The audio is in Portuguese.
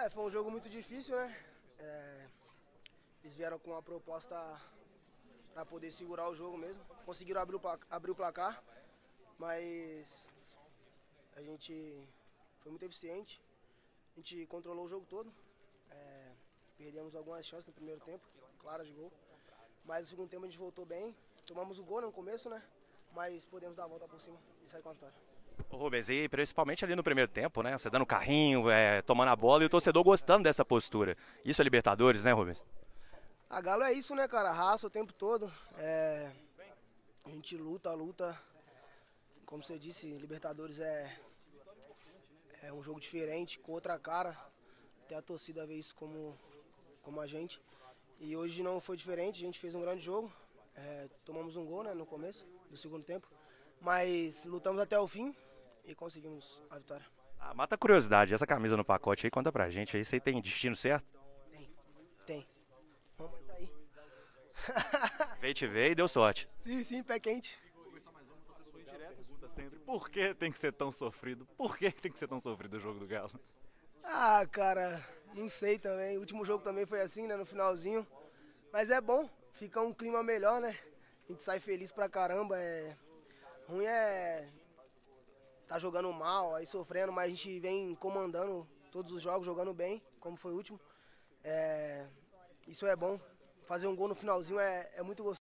Foi um jogo muito difícil, né? Eles vieram com uma proposta para poder segurar o jogo mesmo. Conseguiram abrir o placar, mas a gente foi muito eficiente. A gente controlou o jogo todo. Perdemos algumas chances no primeiro tempo, claras de gol. Mas no segundo tempo a gente voltou bem. Tomamos o gol no começo, né? Mas podemos dar a volta por cima e sair com a vitória. Ô Rubens, e principalmente ali no primeiro tempo, né? Você dando carrinho, tomando a bola e o torcedor gostando dessa postura. Isso é Libertadores, né, Rubens? A Galo é isso, né, cara? Raça o tempo todo. A gente luta. Como você disse, Libertadores é um jogo diferente, com outra cara. Até a torcida vê isso como a gente. E hoje não foi diferente, a gente fez um grande jogo. Tomamos um gol, né, no começo do segundo tempo. Mas lutamos até o fim e conseguimos a vitória. Ah, mata a curiosidade, essa camisa no pacote aí, conta pra gente aí, você tem destino certo? Tem. Mamãe tá aí. Veio te ver e deu sorte. Sim, pé quente. Sempre. Por que tem que ser tão sofrido? Por que tem que ser tão sofrido o jogo do Galo? Ah, cara, não sei também. O último jogo também foi assim, né, no finalzinho. Mas é bom, fica um clima melhor, né? A gente sai feliz pra caramba. Ruim tá jogando mal, aí sofrendo, mas a gente vem comandando todos os jogos, jogando bem, como foi o último. Isso é bom. Fazer um gol no finalzinho é muito gostoso.